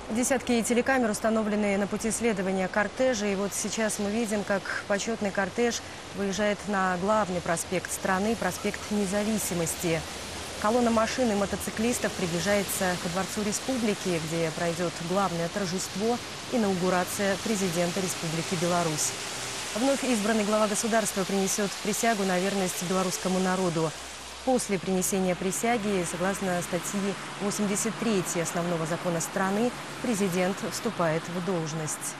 Десятки телекамер установлены на пути следования кортежа. И вот сейчас мы видим, как почетный кортеж выезжает на главный проспект страны, проспект Независимости. Колонна машин и мотоциклистов приближается ко Дворцу Республики, где пройдет главное торжество – инаугурация президента Республики Беларусь. Вновь избранный глава государства принесет присягу на верность белорусскому народу. После принесения присяги, согласно статьи 83 основного закона страны, президент вступает в должность.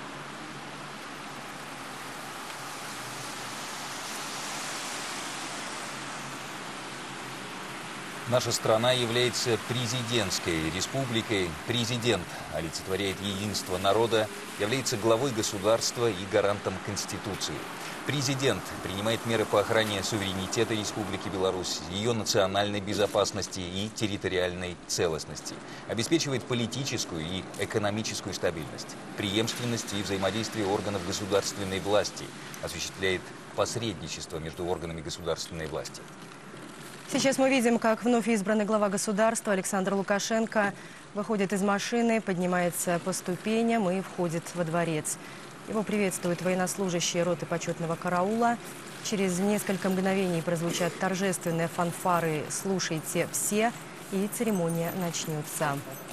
Наша страна является президентской республикой. Президент олицетворяет единство народа, является главой государства и гарантом Конституции. Президент принимает меры по охране суверенитета Республики Беларусь, ее национальной безопасности и территориальной целостности, обеспечивает политическую и экономическую стабильность, преемственность и взаимодействие органов государственной власти, осуществляет посредничество между органами государственной власти. Сейчас мы видим, как вновь избранный глава государства Александр Лукашенко выходит из машины, поднимается по ступеням и входит во дворец. Его приветствуют военнослужащие роты почетного караула. Через несколько мгновений прозвучат торжественные фанфары «Слушайте все», и церемония начнется.